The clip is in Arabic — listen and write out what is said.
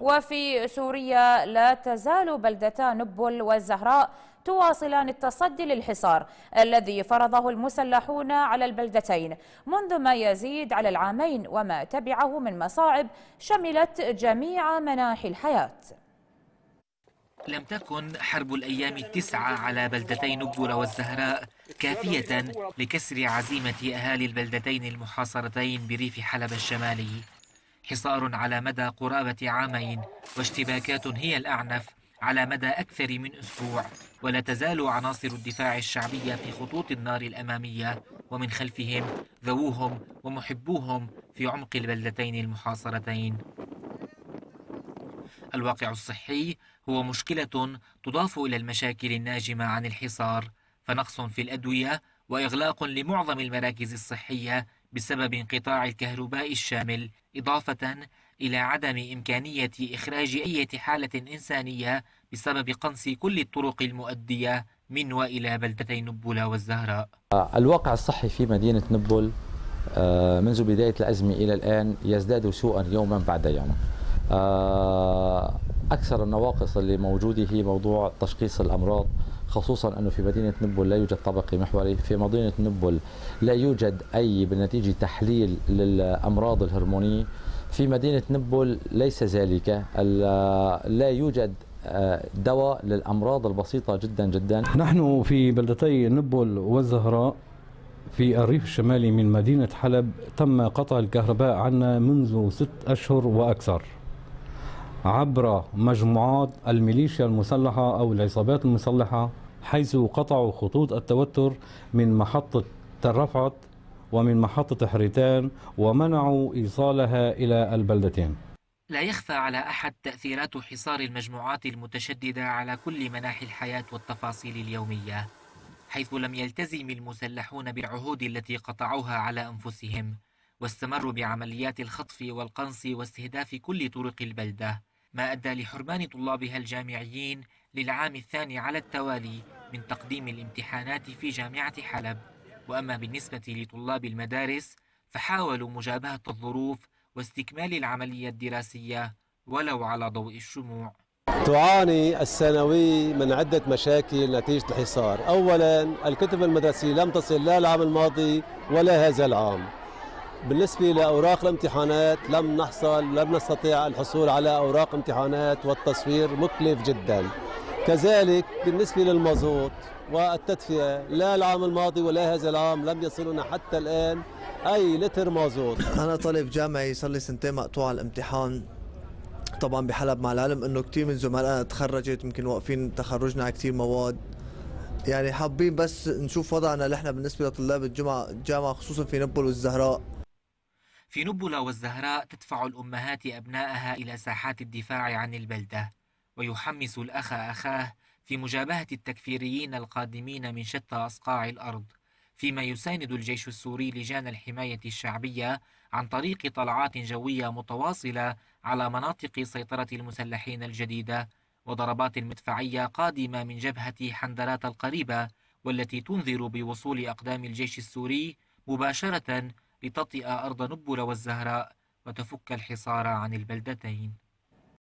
وفي سوريا لا تزال بلدتا نبل والزهراء تواصلان التصدي للحصار الذي فرضه المسلحون على البلدتين منذ ما يزيد على العامين، وما تبعه من مصاعب شملت جميع مناحي الحياة. لم تكن حرب الأيام التسعة على بلدتي نبل والزهراء كافية لكسر عزيمة أهالي البلدتين المحاصرتين بريف حلب الشمالي. حصار على مدى قرابة عامين واشتباكات هي الأعنف على مدى أكثر من أسبوع، ولا تزال عناصر الدفاع الشعبية في خطوط النار الأمامية، ومن خلفهم ذووهم ومحبوهم في عمق البلدتين المحاصرتين. الواقع الصحي هو مشكلة تضاف إلى المشاكل الناجمة عن الحصار، فنقص في الأدوية وإغلاق لمعظم المراكز الصحية بسبب انقطاع الكهرباء الشامل، إضافة إلى عدم إمكانية إخراج أي حالة إنسانية بسبب قنص كل الطرق المؤدية من وإلى بلدتي نبل والزهراء. الواقع الصحي في مدينة نبل منذ بداية الأزمة إلى الآن يزداد سوءا يوما بعد يوم. أكثر النواقص اللي موجودة هي موضوع تشخيص الأمراض، خصوصا أنه في مدينة نبل لا يوجد طبقي محوري. في مدينة نبل لا يوجد أي بنتيجة تحليل للأمراض الهرمونية. في مدينة نبل ليس ذلك، لا يوجد دواء للأمراض البسيطة جدا جدا. نحن في بلدتي نبل والزهراء في الريف الشمالي من مدينة حلب تم قطع الكهرباء عنا منذ 6 أشهر وأكثر عبر مجموعات الميليشيا المسلحة أو العصابات المسلحة، حيث قطعوا خطوط التوتر من محطة الرفعت ومن محطة حريتان ومنعوا إيصالها إلى البلدتين. لا يخفى على أحد تأثيرات حصار المجموعات المتشددة على كل مناحي الحياة والتفاصيل اليومية، حيث لم يلتزم المسلحون بالعهود التي قطعوها على أنفسهم، واستمروا بعمليات الخطف والقنص واستهداف كل طرق البلدة، ما أدى لحرمان طلابها الجامعيين للعام الثاني على التوالي من تقديم الامتحانات في جامعة حلب. وأما بالنسبة لطلاب المدارس فحاولوا مجابهة الظروف واستكمال العملية الدراسية ولو على ضوء الشموع. تعاني الثانوي من عدة مشاكل نتيجة الحصار. أولا، الكتب المدرسية لم تصل لا العام الماضي ولا هذا العام. بالنسبة لأوراق الامتحانات لم نستطيع الحصول على أوراق امتحانات، والتصوير مكلف جدا. كذلك بالنسبة للمازوت والتدفئة، لا العام الماضي ولا هذا العام لم يصلنا حتى الآن أي لتر مازوت. أنا طالب جامعي صار لي 2 سنين مقطوع على الامتحان طبعا بحلب، مع العلم انه كثير من زملائنا تخرجت، يمكن واقفين تخرجنا على كثير مواد. يعني حابين بس نشوف وضعنا نحن بالنسبه لطلاب الجامعه خصوصا في نبل والزهراء. في نبل والزهراء تدفع الأمهات أبنائها إلى ساحات الدفاع عن البلدة، ويحمس الأخ أخاه في مجابهة التكفيريين القادمين من شتى أصقاع الأرض، فيما يساند الجيش السوري لجان الحماية الشعبية عن طريق طلعات جوية متواصلة على مناطق سيطرة المسلحين الجديدة، وضربات مدفعية قادمة من جبهة حندرات القريبة، والتي تنذر بوصول أقدام الجيش السوري مباشرة لتطئ أرض نبل والزهراء وتفك الحصار عن البلدتين.